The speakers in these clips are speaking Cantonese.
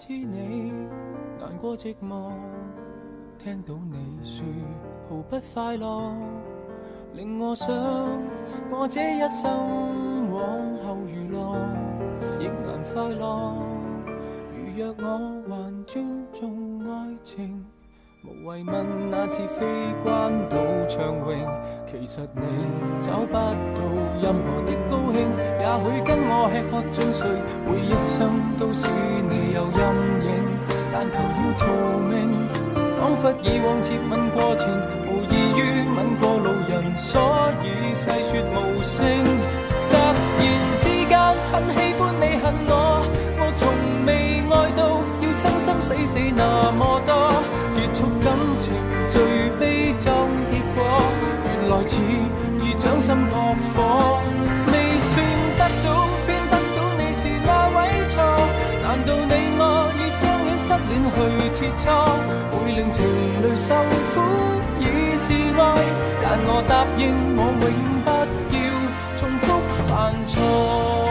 知你難過寂寞，聽到你說毫不快樂，令我想我這一生往後娛樂亦難快樂。如若我還尊重愛情，無謂問那次飛關到暢泳，其實你找不到任何的高興。也許跟我吃喝進睡，每一生都使你有陰影，但求要逃命，彷彿以往接吻過程無異於吻過路人，所以細說無聲。突然之間很喜歡你恨我，我從未愛到要生生死死那麼多，結束感情最悲壯結果，原來似已掌心撲火。未算得到偏得到你是那位錯，難道你我以相戀失戀去切磋，會令情侶受苦已是愛，但我答應我永不要重複犯錯。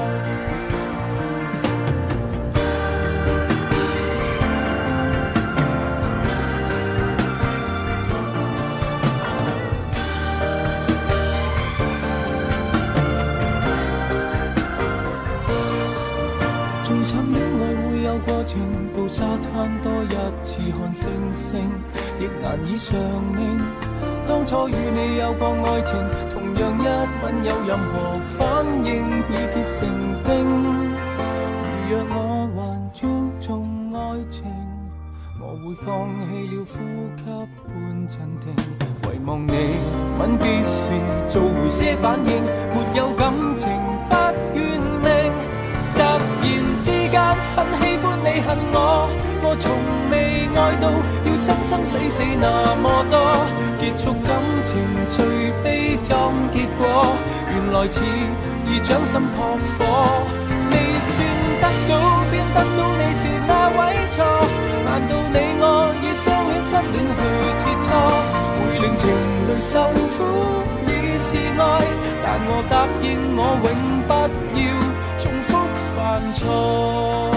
過程到沙灘多一次看星星，亦難以償命。當初與你有過愛情，同樣一吻有任何反應已結成冰。如若我還尊重愛情，我會放棄了呼吸半鎮定。遺忘你吻別時做回些反應，沒有感情不怨命。突然之間很喜歡你恨我，我從未愛到要生生死死那麼多，結束感情最悲壯結果，原來似已掌心撲火。未算得到便得到你是那位錯，難道你我以相戀失戀去切磋，會令情侶受苦已是愛，但我答應我永不要重複犯錯。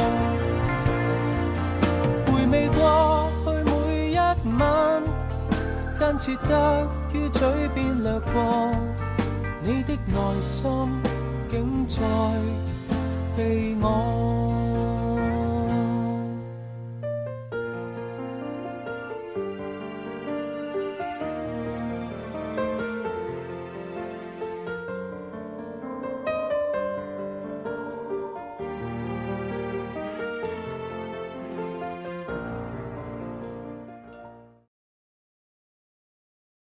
回味過去每一晚，真切得於嘴邊掠過，你的內心竟在被我